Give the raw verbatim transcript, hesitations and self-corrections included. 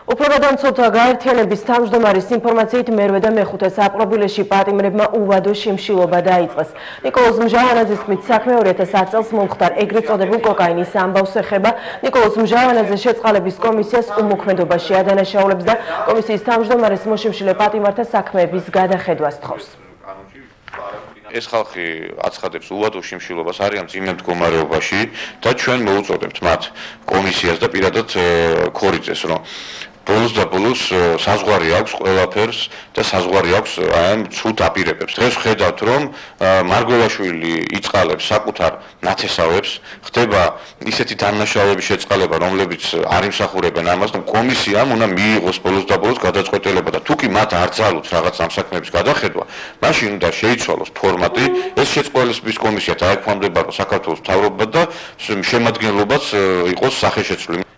უფლებადამცველთა გაერთიანების თავმჯდომარის ინფორმაციით მერვე და მეხუთე საპყრობილეში პატიმრებმა უვადო შიმშილობა დაიწყეს. Nikoloz Mzhavanadzes თქმით, საქმე ორი ათას ათ წელს მომხდარ ეგრეთ წოდებულ კოკაინის ამბავს ეხება. Nikoloz Mzhavanadze შეწყალების კომისიას უმოქმედობაში ადანაშაულებს და კომისიის თავმჯდომარის მოშიმშილე პატიმართა საქმეების გადახედვას თხოვს. ეს ხალხი აცხადებს უვადო შიმშილობას არიან წინე მდგომარეობაში და ჩვენ მოუწოდებთ მათ კომისიას და პირადად ქორიძეს, რომ ბოლოს და ბოლოს საზღვარი აქვს ყველაფერს და საზღვარი აქვს ამ ცუდ აპირებებს. დღეს ვხედავთ, რომ მარგველაშვილი იწყალებს საკუთარ ნათესავებს, ხდება ისეთი დანაშაულების შეწყალება, რომლებიც არ იმსახურებენ ამას, რომ კომისიამ უნდა მიიღოს ბოლოს და ბოლოს გადაწყვეტილება და თუ კი მათ არ ძალუთ რაღაც ამ საქმეების გადახედვა, მაშინ უნდა შეიცვალოს ფორმატი, ეს შეწყალების კომისია დაექვემდებარო საქართველოს მთავრობა და შემადგენლობაც იყოს სახეშეცვლილი.